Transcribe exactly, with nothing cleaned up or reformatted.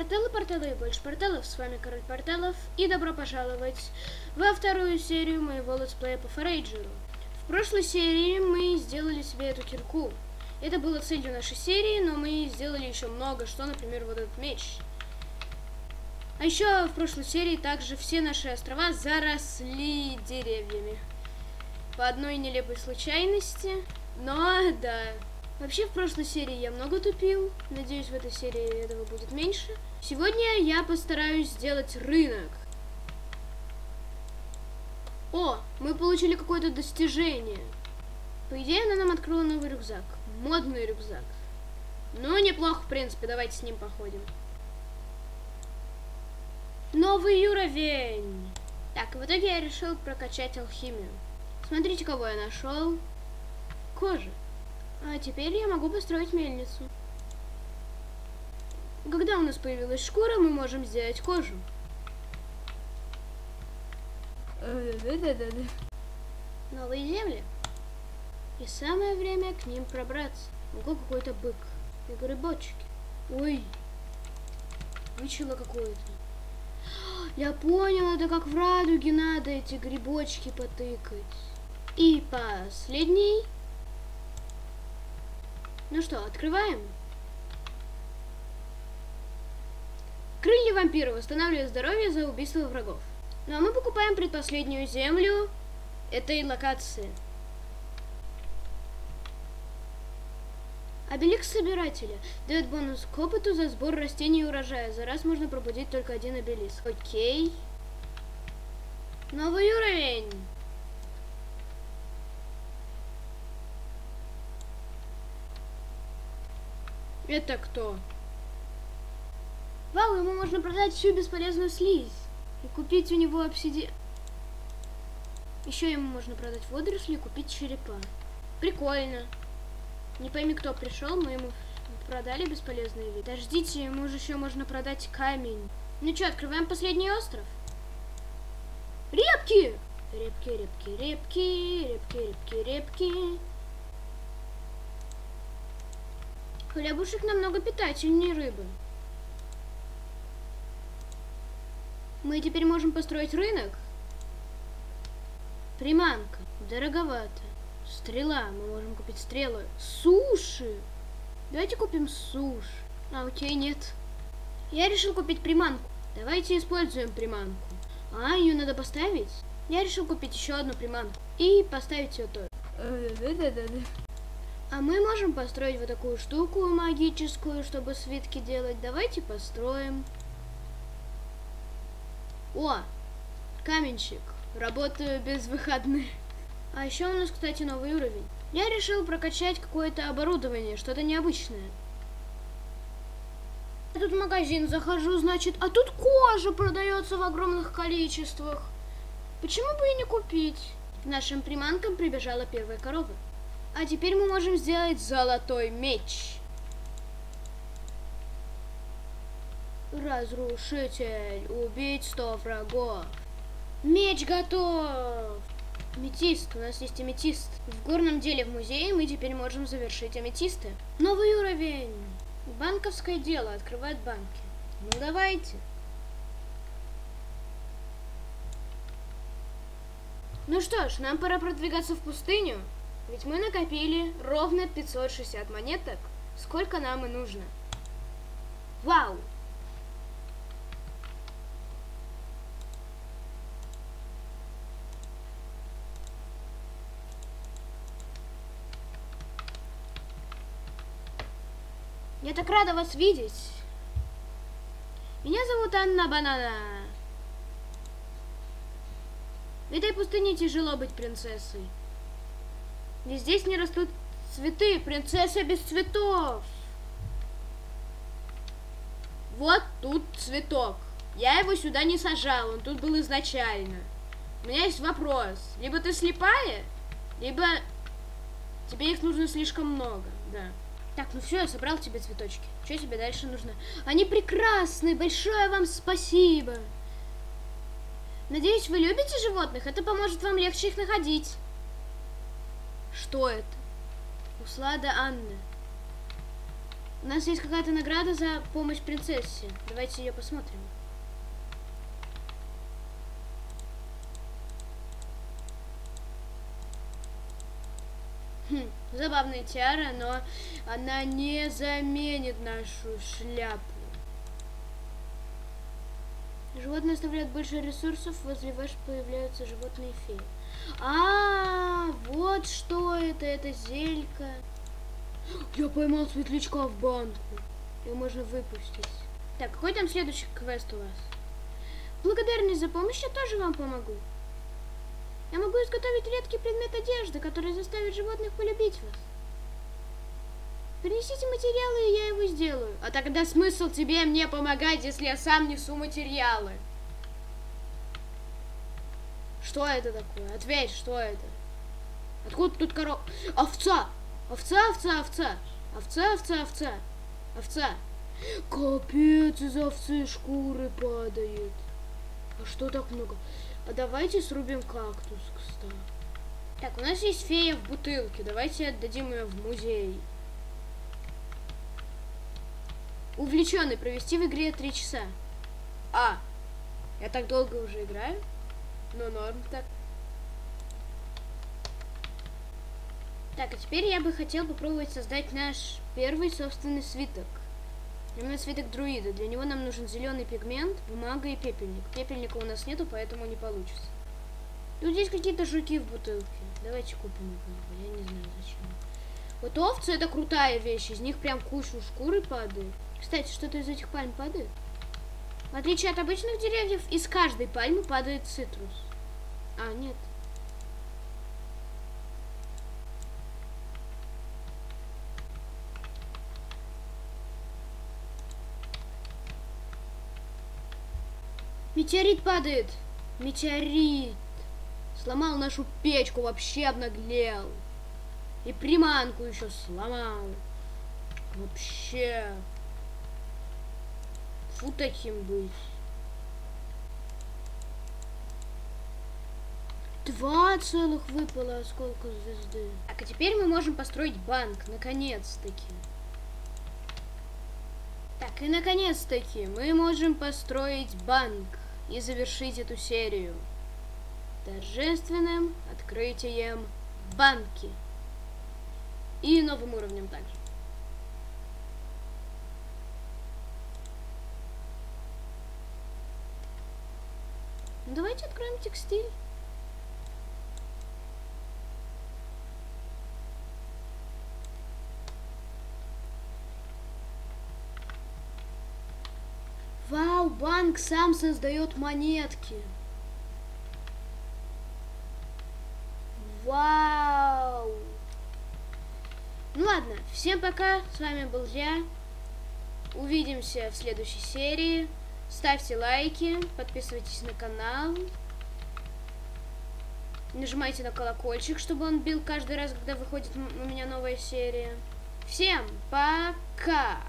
Порталы, порталы и больше порталов, с вами Король Порталов, и добро пожаловать во вторую серию моего летсплея по Форейджеру. В прошлой серии мы сделали себе эту кирку. Это было целью нашей серии, но мы сделали еще много что, например, вот этот меч. А еще в прошлой серии также все наши острова заросли деревьями. По одной нелепой случайности, но да. Вообще, в прошлой серии я много тупил. Надеюсь, в этой серии этого будет меньше. Сегодня я постараюсь сделать рынок. О, мы получили какое-то достижение. По идее, она нам открыла новый рюкзак. Модный рюкзак. Ну, неплохо, в принципе. Давайте с ним походим. Новый уровень. Так, в итоге я решил прокачать алхимию. Смотрите, кого я нашел. Кожа. А теперь я могу построить мельницу. Когда у нас появилась шкура, мы можем сделать кожу. Новые земли. И самое время к ним пробраться. Ого, какой-то бык. И грибочки. Ой. Вычело какое-то. Я понял, это как в радуге надо эти грибочки потыкать. И последний. Ну что, открываем? Крылья вампира восстанавливают здоровье за убийство врагов. Ну а мы покупаем предпоследнюю землю этой локации. Обелиск собирателя дает бонус к опыту за сбор растений и урожая. За раз можно пробудить только один обелиск. Окей. Новый уровень. Это кто? Вау, ему можно продать всю бесполезную слизь и купить у него обсидиан. Еще ему можно продать водоросли и купить черепа. Прикольно. Не пойми, кто пришел, мы ему продали бесполезные виды. Подождите, ему же еще можно продать камень. Ну что, открываем последний остров? Репки! Репки, репки, репки, репки, репки, репки. Хлебушек намного питательнее рыбы. Мы теперь можем построить рынок. Приманка. Дороговато. Стрела. Мы можем купить стрелы. Суши. Давайте купим суши. А, окей, нет. Я решил купить приманку. Давайте используем приманку. А, ее надо поставить? Я решил купить еще одну приманку. И поставить ее тоже. А мы можем построить вот такую штуку магическую, чтобы свитки делать. Давайте построим. О, каменщик. Работаю без выходных. А еще у нас, кстати, новый уровень. Я решил прокачать какое-то оборудование, что-то необычное. Я тут в магазин захожу, значит, а тут кожа продается в огромных количествах. Почему бы и не купить? К нашим приманкам прибежала первая корова. А теперь мы можем сделать золотой меч. Разрушитель. Убить сто врагов. Меч готов. Аметист. У нас есть аметист. В горном деле в музее мы теперь можем завершить аметисты. Новый уровень. Банковское дело. Открывать банки. Ну давайте. Ну что ж, нам пора продвигаться в пустыню. Ведь мы накопили ровно пятьсот шестьдесят монеток, сколько нам и нужно. Вау! Я так рада вас видеть. Меня зовут Анна Банана. В этой пустыне тяжело быть принцессой. Ведь здесь не растут цветы, принцесса без цветов. Вот тут цветок. Я его сюда не сажал, он тут был изначально. У меня есть вопрос. Либо ты слепая, либо тебе их нужно слишком много, да. Так, ну все, я собрал тебе цветочки. Что тебе дальше нужно? Они прекрасны, большое вам спасибо. Надеюсь, вы любите животных, это поможет вам легче их находить. Что это? Услада Анны. У нас есть какая-то награда за помощь принцессе. Давайте ее посмотрим. Хм, забавная тиара, но она не заменит нашу шляпу. Животные оставляют больше ресурсов, возле вас появляются животные феи. А, вот что это, это зелька. Я поймал светлячка в банку. Его можно выпустить. Так, какой там следующий квест у вас? Благодарность за помощь, я тоже вам помогу. Я могу изготовить редкий предмет одежды, который заставит животных полюбить вас. Принесите материалы, и я его сделаю. А тогда смысл тебе мне помогать, если я сам несу материалы? Что это такое? Ответь, что это? Откуда тут корова? Овца! Овца, овца, овца! Овца, овца, овца! Овца! Капец, из овцы шкуры падает. А что так много? А давайте срубим кактус, кстати. Так, у нас есть фея в бутылке. Давайте отдадим ее в музей. Увлеченный. Провести в игре три часа. А, я так долго уже играю? Ну, норм так. Так, а теперь я бы хотел попробовать создать наш первый собственный свиток. Именно свиток друида. Для него нам нужен зеленый пигмент, бумага и пепельник. Пепельника у нас нету, поэтому не получится. Тут есть какие-то жуки в бутылке. Давайте купим их. Я не знаю зачем. Вот овцы — это крутая вещь. Из них прям кучу шкуры падает. Кстати, что-то из этих пальм падает? В отличие от обычных деревьев, из каждой пальмы падает цитрус. А, нет. Метеорит падает. Метеорит. Сломал нашу печку, вообще обнаглел. И приманку еще сломал. Вообще. Фу таким быть. Два целых выпало осколка звезды. Так, а теперь мы можем построить банк, наконец-таки. Так, и наконец-таки мы можем построить банк и завершить эту серию торжественным открытием банки. И новым уровнем также. Ну, давайте откроем текстиль. Вау, банк сам создает монетки. Вау. Ну ладно, всем пока. С вами был я. Увидимся в следующей серии. Ставьте лайки, подписывайтесь на канал. Нажимайте на колокольчик, чтобы он бил каждый раз, когда выходит у меня новая серия. Всем пока!